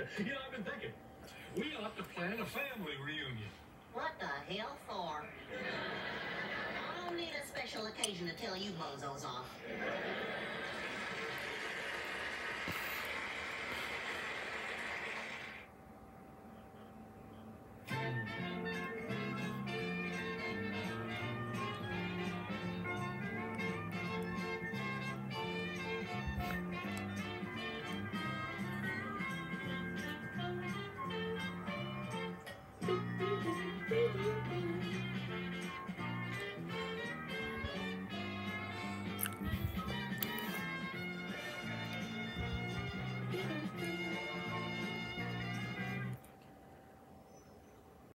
You know, I've been thinking, we ought to plan a family reunion. What the hell for? I don't need a special occasion to tell you bozos off.